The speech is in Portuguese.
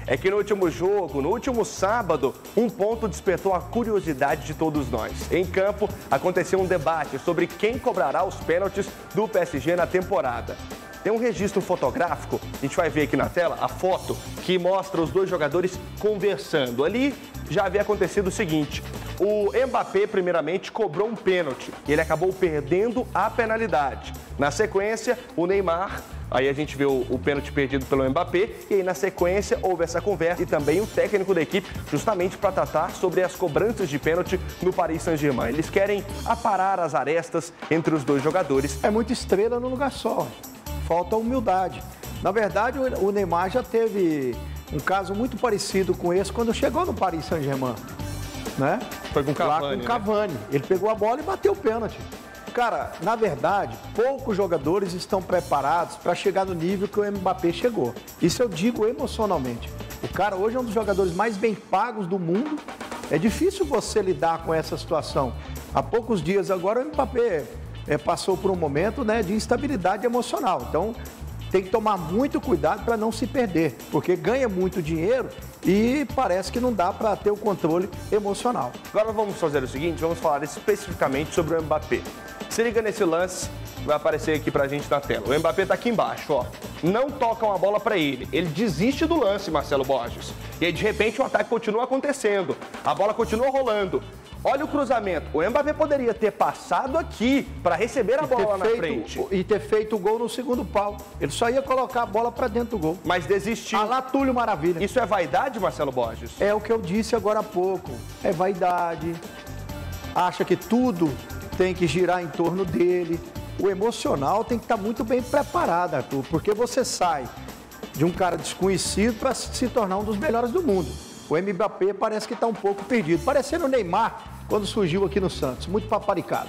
É que no último jogo, no último sábado, um ponto despertou a curiosidade de todos nós. Em campo, aconteceu um debate sobre quem cobrará os pênaltis do PSG na temporada. Tem um registro fotográfico, a gente vai ver aqui na tela a foto que mostra os dois jogadores conversando. Ali já havia acontecido o seguinte: o Mbappé primeiramente cobrou um pênalti e ele acabou perdendo a penalidade. Na sequência, o Neymar, aí a gente vê o pênalti perdido pelo Mbappé e aí na sequência houve essa conversa e também o técnico da equipe justamente para tratar sobre as cobranças de pênalti no Paris Saint-Germain. Eles querem aparar as arestas entre os dois jogadores. É muita estrela no lugar só. Falta humildade. Na verdade, o Neymar já teve um caso muito parecido com esse quando chegou no Paris Saint-Germain, né? Foi com o Cavani, lá com o Cavani. Né? Ele pegou a bola e bateu o pênalti. Cara, na verdade, poucos jogadores estão preparados para chegar no nível que o Mbappé chegou. Isso eu digo emocionalmente. O cara hoje é um dos jogadores mais bem pagos do mundo. É difícil você lidar com essa situação. Há poucos dias agora o Mbappé passou por um momento, né, de instabilidade emocional. Então, tem que tomar muito cuidado para não se perder, porque ganha muito dinheiro e parece que não dá para ter o controle emocional. Agora vamos fazer o seguinte, vamos falar especificamente sobre o Mbappé. Se liga nesse lance, vai aparecer aqui pra gente na tela. O Mbappé tá aqui embaixo, ó. Não tocam a bola pra ele. Ele desiste do lance, Marcelo Borges. E aí, de repente, o ataque continua acontecendo. A bola continua rolando. Olha o cruzamento. O Mbappé poderia ter passado aqui para receber a bola lá na frente. E ter feito o gol no segundo pau. Ele só ia colocar a bola para dentro do gol. Mas desistiu. A lá Túlio Maravilha. Isso é vaidade, Marcelo Borges? É o que eu disse agora há pouco. É vaidade. Acha que tudo tem que girar em torno dele. O emocional tem que estar muito bem preparado, Arthur. Porque você sai de um cara desconhecido para se tornar um dos melhores do mundo. O Mbappé parece que está um pouco perdido. Parecendo o Neymar quando surgiu aqui no Santos. Muito paparicado.